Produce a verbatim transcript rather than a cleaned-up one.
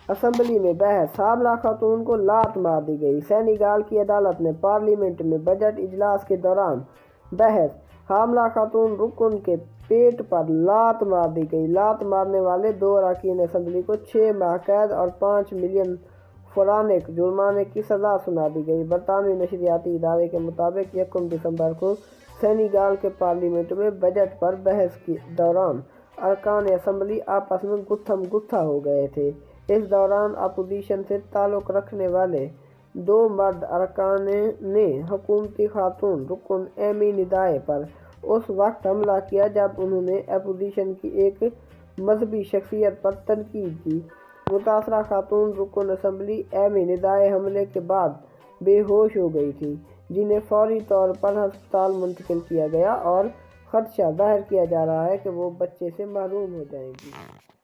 Assembly میں بحث، حاملہ خاتون کو لات مار دی گئی۔ سینیگال کی عدالت نے پارلیمنٹ میں بجٹ اجلاس کے دوران بحث، حاملہ خاتون رکن کے پیٹ پر لات مار دی گئی۔ لات مارنے والے دو اراکین اسمبلی کو چھ ماہ قید اور پانچ ملین فرانک جرمانے کی سزا سنا دی گئی۔ برطانوی نشریاتی ادارے کے مطابق یکم دسمبر کو سینیگال کے پارلیمنٹ میں بجٹ پر بحث کے دوران ارکان اسمبلی آپس میں گتھم گتھا ہو گئے تھے۔ اس دوران اپوزیشن سے تعلق رکھنے والے دو مرد ارکان نے حکومتی خاتون رکن ایمی ندائے پر اس وقت حملہ کیا جب انہوں نے اپوزیشن کی ایک مذہبی شخصیت پر تنقید کی۔ متاثرہ خاتون رکن اسمبلی ایمی ندائے حملے کے بعد بے ہوش ہو گئی تھیں، جنہیں فوری طور پر ہسپتال منتقل کیا گیا اور خدشہ ظاہر کیا جا رہا ہے کہ وہ بچے سے محروم ہو جائیں گی۔